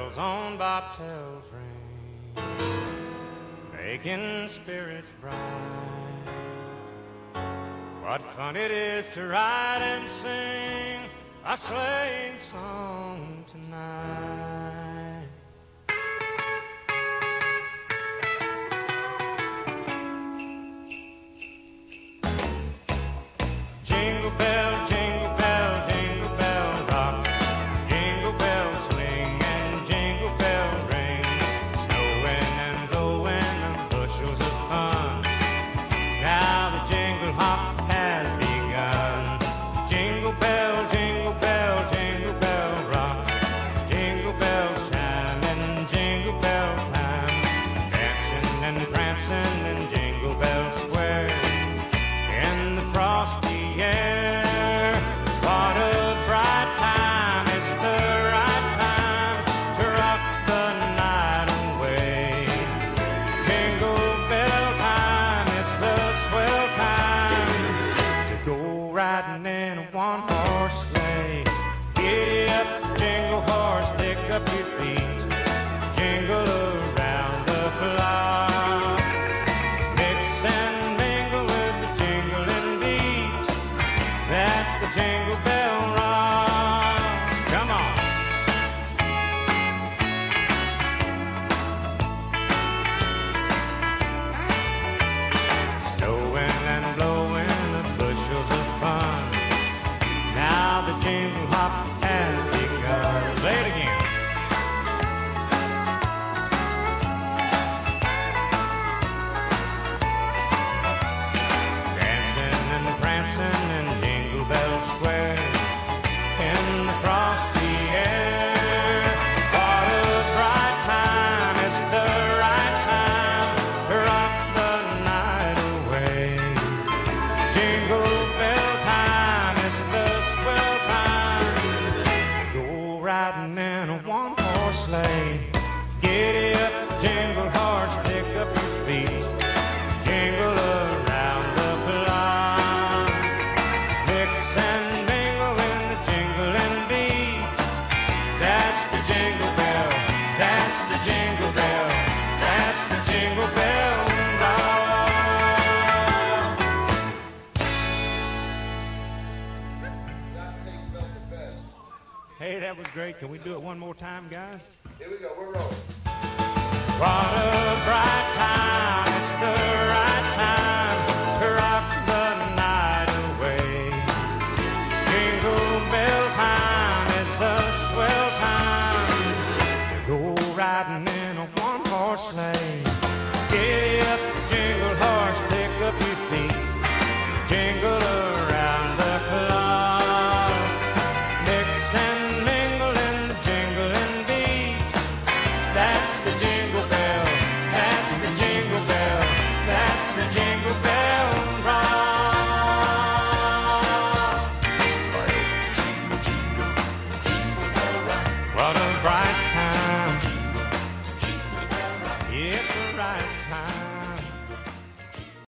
bells on bobtails ring, making spirits bright. What fun it is to ride and sing a sleighing song tonight. Jingle bell, jingle bell, jingle bell rock, jingle bell swing and jingle bell ring, snowing and blowing and bushels of fun. Now the jingle hop has begun. Jingle bell, jingle bell, jingle bell rock, jingle bells chime and jingle bell time, dancing and prancing in Jingle Bell Square in the frosty air. What a bright time, it's the right time to rock the night away. Jingle bell time, it's the swell time to go riding in a one-horse sleigh. Giddy up, jingle horse, pick up your feet, jingle around the clock. Mix and mingle with the jingling beat, that's the Jingle Bell Rock. Come on. Snowing and blowing the bushels of fun. Now the jingle hop has begun. Play it again. Dancing and prancing in Jingle Bell Square in the frosty air. What a bright time, it's the right time to rock the night away. Jingle bell time, it's the swell time to go riding in a one-horse sleigh. Giddy up, jingle horse, pick up your feet, jingle around the clock. Mix and mingle in the jingling beat, that's the Jingle Bell, that's the Jingle Bell, that's the Jingle Bell Rock. Hey, that was great. Can we do it one more time, guys? Here we go, we're rolling. What a bright time, it's the right time to rock the night away. Jingle bell time, it's a swell time to go riding in a one-horse sleigh. Giddy up, jingle horse, pick up your feet, jingle around the clock. Mix and mingle in the jingling beat, that's the Jingle Bell, that's the Jingle Bell, that's the Jingle Bell Rock. Jingle, jingle, jingle bell rock. What a bright time, jingle, jingle bell rock. It's the right time.